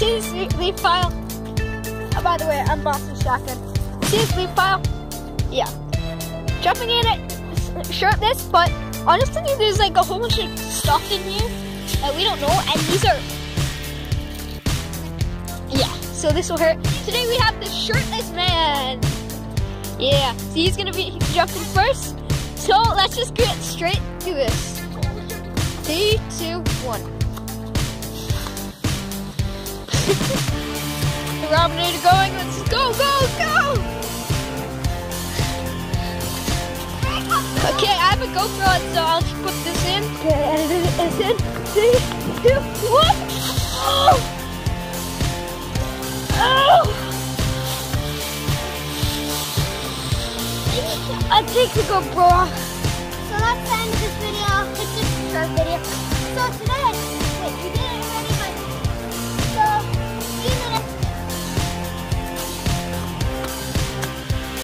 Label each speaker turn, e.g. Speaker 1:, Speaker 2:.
Speaker 1: See this leaf pile? Oh, by the way, I'm bossing shotgun. See this leaf pile? Yeah. Jumping in it, shirtless, but honestly, there's like a whole bunch of stuff in here that we don't know, and these are, yeah, so this will hurt. Today we have the shirtless man. Yeah, so he's gonna be jumping first. So let's just get straight to this. 3, 2, 1. The Robinator going, let's go, go, go! Okay, I have a GoPro, so I'll just put this in. Okay, it's in. 3, 2, 1. Oh! Oh! I'll take the GoPro off.
Speaker 2: So that's the end of this video. It's just a short video. So today I